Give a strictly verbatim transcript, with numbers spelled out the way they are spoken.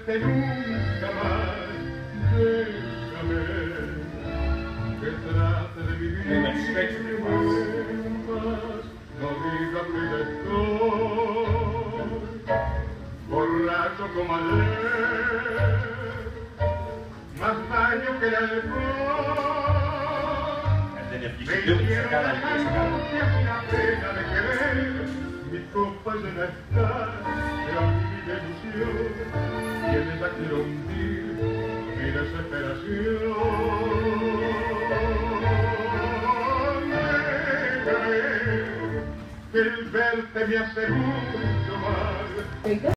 verte nunca más. Déjame que trate de vivir en paz. No digas que ya estoy borracho como ayer, más daño que el alcohol. Me hicieron la angustia y la pena de querer. Mi copa llena está de olvido y ilusión, y en ella quiero hundir mi desesperación. Déjame que el verte me hace mucho mal.